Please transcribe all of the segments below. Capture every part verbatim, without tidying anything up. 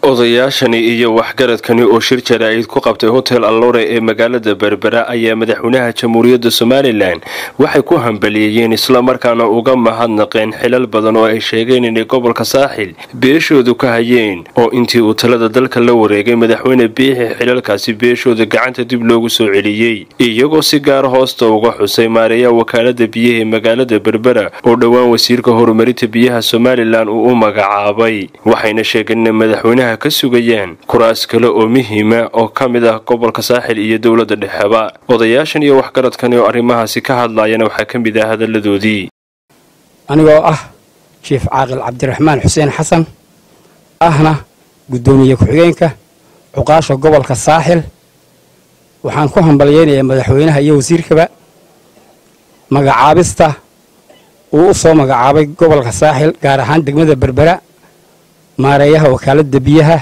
odayaashani iyo waxgaradkani oo shir jaraa'id ku qabtay hotel Allore ee magaalada Berbera ayaa madaxweynaha Jamhuuriyadda Soomaaliland waxay ku hambalyeeyeen isla markaana uga mahadnaqeen xilal badan oo ay sheegeen in gobolka Saaxil beeshoodu ka hayeen oo intii uu talada dalka la wareegay madaxweyne Biixi xilalkaasi beeshooda gacanta dib loogu soo celiyay iyagoo si gaar hoosta uga xusay maareeya wakaalada biyaha ee magaalada Berbera oo dhawaan wasiirka horumarinta biyaha Soomaaliland uu u magacaabay waxayna sheegeen in madaxweynaha ka sugayaan kuraas kale oo muhiima oo kamid ah gobolka Saaxil iyo dawladda dhexeba odayaashan iyo waxgaradkan oo arrimahaasi ka hadlayana waxa kamid ah hadaladoodii anigoo ah Chief Caaqil Cabdiraxmaan Xuseen Xasan ahna gudoomiye ku-xigeenka cuqaasha gobolka Saaxil waxaan ku hambalyeeynaa madaxweynaha iyo wasiirkaba magacaabista uu soo magacaabay gobolka Saaxil gaar ahaan degmada Berbera maareeyaha wakaalada biyaha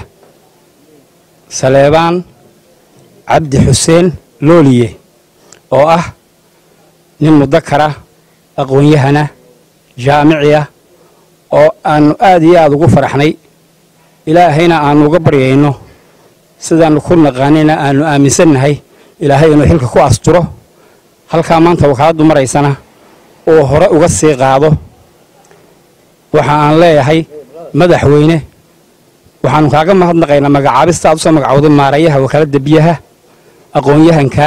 Saleebaan Cabdi Xuseen Looliye oo ah nin mudakara aqoon-yahana jaamiciya oo aan aad iyo aad ugu faraxnay ilaahayna aan uga baryayno sidaan ku naqaanina aanu aaminsanahay ilaahay inuu xilka ku asturo halka maanta wakaaladu maraysana oo hore uga sii qaado waxa aan leeyahay madaxweyne waxaan kaaga mahadnaqaynaa magacaabista aad soo magacawday maareeyaha wakaalada biyaha aqoon-yahanka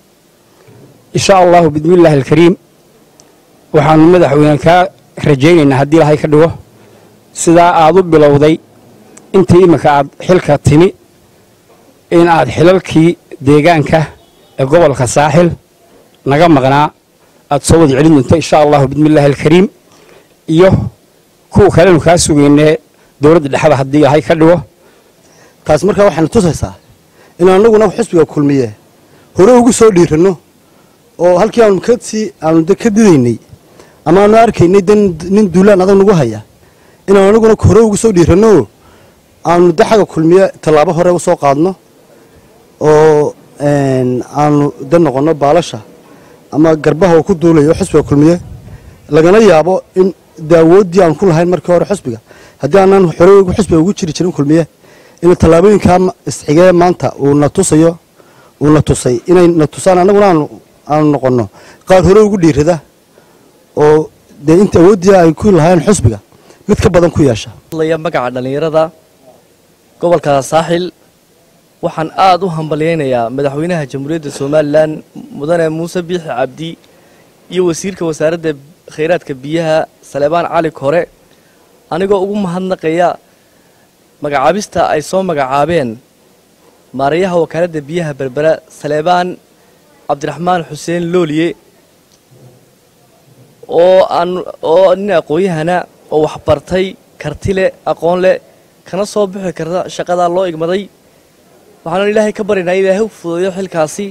insha Allah bismillaah alkariim waxaan madaxweyne ka rajaynaynaa hadii ilaahay ka dhigo sida aad u bilowday intii imika aad xilka timi in aad xilalkii deegaanka ee gobolka Saaxil naga maqnaa aad soo wada celin doonto insha Allah bismillaah alkariim iyo ku kale ka sugeynaa dawladda dhexda hadii ay ka dhigo taas markaa waxaan tusaysaa in anaguna xisbiga kulmiye hore ugu soo dhiirano oo halkii aan ka si aan ka didaynay ama aan arkaynay nin duulaan adag nagu haya in anaguna hore ugu soo dhiirano aan daxaga kulmiye talaabo hore u soo qaadno oo een aan dan noqono baalasha ama garbaha ku duulayo xisbiga kulmiye lagana yaabo in daawoodii aan ku lahayn markii hore xisbiga haddii aanan xorey ugu xisbiga ugu jiri jirin kulmiye in talaabooyinka isxigay maanta uu na tusayo uu na tusay inay na tusaan anaguna aan noqono qaar hore ugu dhiirada oo de inta awoodii ay ku lahayn xisbiga mid ka badan ku yeesha laya magaca dhalinyarada gobolka Saaxil waxaan aad u hambalyeeynaa madaxweynaha Jamhuuriyadda Soomaaliland mudane Muuse Biixi Cabdi iyo wasiirka wasaaradda kheyraadka biyaha Saleebaan Cali Kore anigoo ugu mahadnaqaya magacaabista ay soo magacaabeen maareeyaha wakaalada biyaha Berbera Saleebaan Cabdiraxmaan Xuseen Looliye oo aan oo nin aqoon-yahana oo wax bartay karti leh aqoon leh kana soo bixi karta shaqada loo igmaday waxaan ilaahay ka barinayaa ilaahay u fududeeyo xilkaasi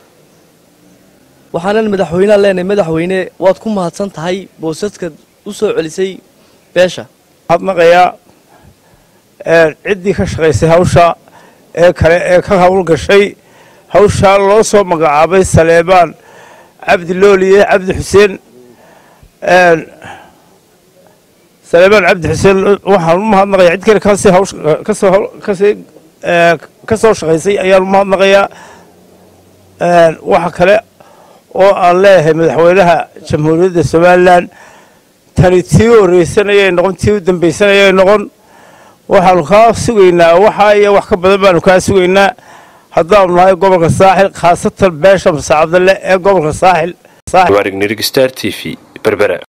waxaan madaxweynaha leenahay madaxweyne waad ku mahadsan tahay boosaska u soo celisay beesha hadnaqaya ee cidii ka shaqeysay hawsha ee kale ee ka hawl gashay hawsha loo soo magacaabay Saleebaan Cabdi Looliye Cabdi Xuseen ee Saleebaan Cabdi Xuseen waxaan u mahadnaqayaa cid kale ka soo hawsha ka soo ka soo ee ka soo shaqeysay ayaan u mahadnaqayaa ee waxa kale oo aan leeyahay madaxweynaha Jamhuuriyadda Soomaaliland tani tii horeysanayay noqon tii u dambaysanayay noqon waxaan ka sugaynaa waxa iyo wax ka badan baan ka sugaynaa haddaan nahay gobolka Saaxil khaasatan beesha Muuse Cabdalle ee gobolka Saaxil Saaxil Star T V Berbera.